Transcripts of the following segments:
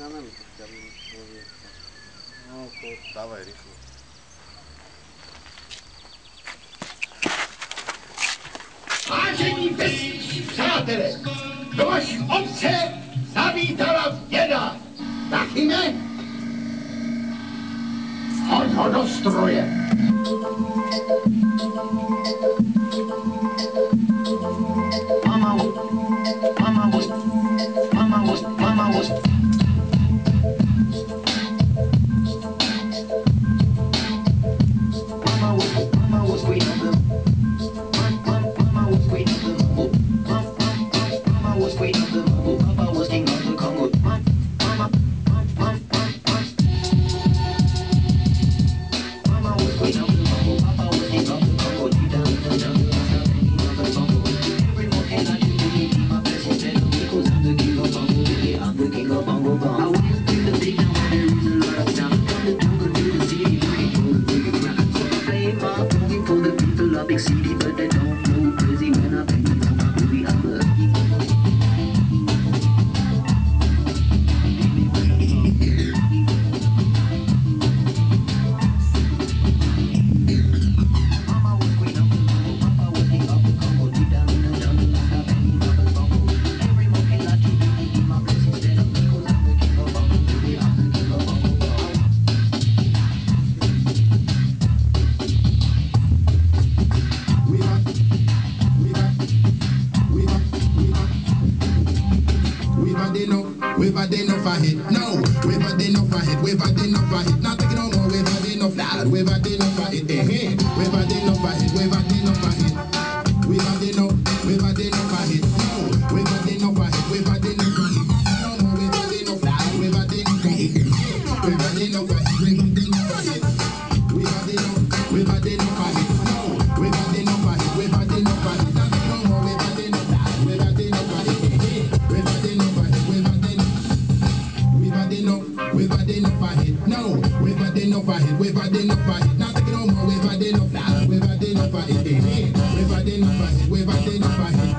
No, dávaj rýchlo. Vážení vesniční přátelé, do vaší obce zavítala věda. Nachyme? Hoď ho do stroje. Mama wood, mama wood, mama wood, mama wood. Mama wood, wait on them. Mama wood, wait on them. Mama was wait on them. Papa was king of the Congo. Mama. Mama was wait on them. Papa was king of the Congo. Deep down in the jungle, I'm the king of the Congo. Every morning I do believe my blessings and because I'm the king of Bongo. Yeah, I'm the king of Bongo. I went to the big town where there is a lot of sound. From the jungle to the city, looking for the big round. So I play my looking for the people of big city, but they don't know crazy when I play on my booty. I'm a We've had enough of it. No, we've had enough of it. We've had enough of it. Not taking no more. We've had enough, lad. We've had enough of it. We've had enough of it. We've had enough of it. We've had enough. We've had enough of it. No, we've had enough of it. We've had enough of it. No more. We've had enough, lad. We've had enough of it. We've had enough of it. We've had enough of it. We've had enough. We've had enough of it. No, we've had enough of it. We've had enough of it. Not taking no more. We've had enough, lad. We've had enough of it. We've had enough of it. We've had enough. We've had enough of it. No, we've had enough of it. We've had enough of it. Not taking no more. We've had enough. Nah, we've had enough of it. We've had enough of it. We've had enough of it.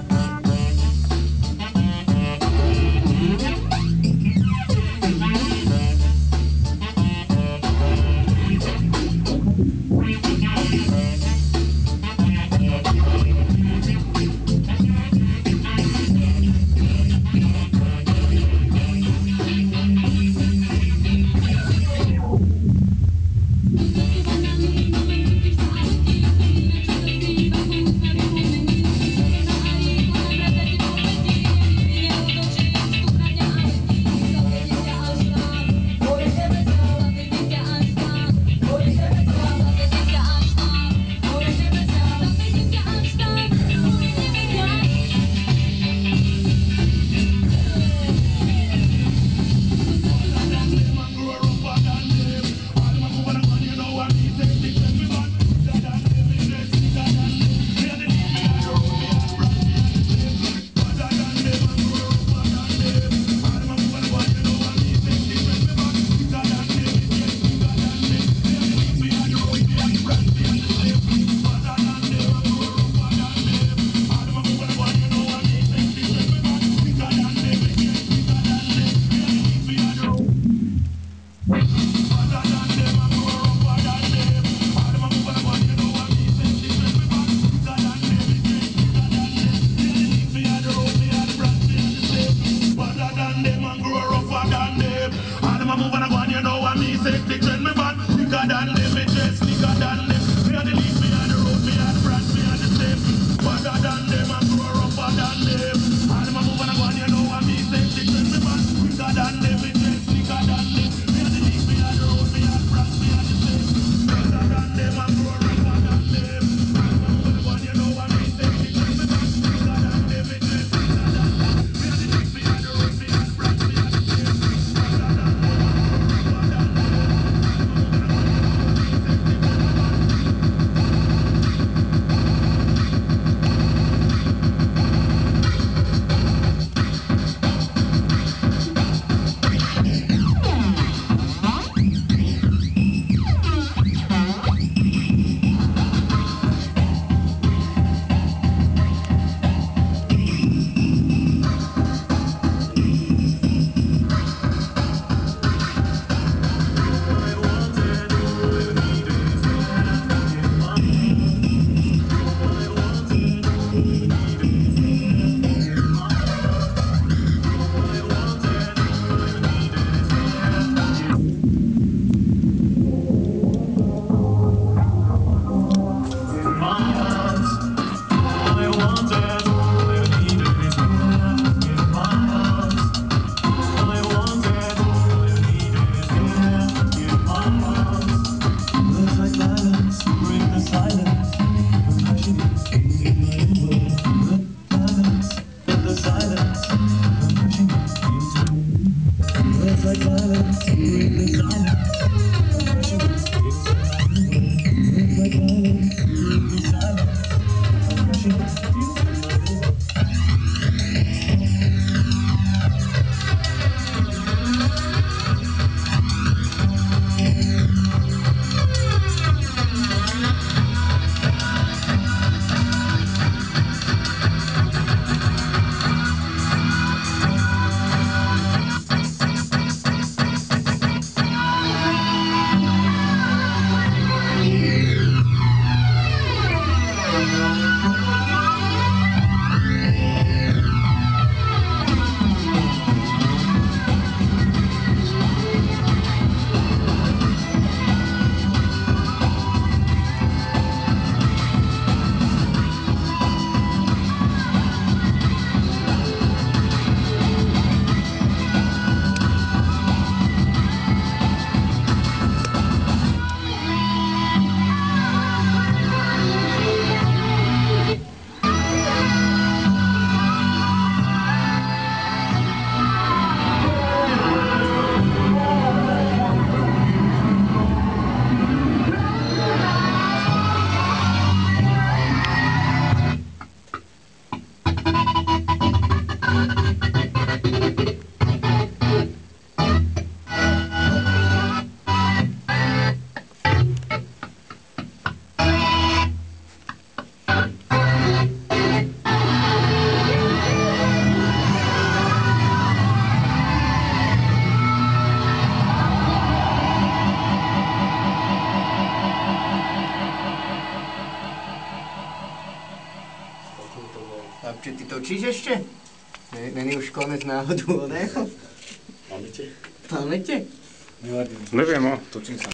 Babčo, ty točíš ještě? Není už konec náhodu oného? Pamäte? Pamäte? Neviem, točím sa.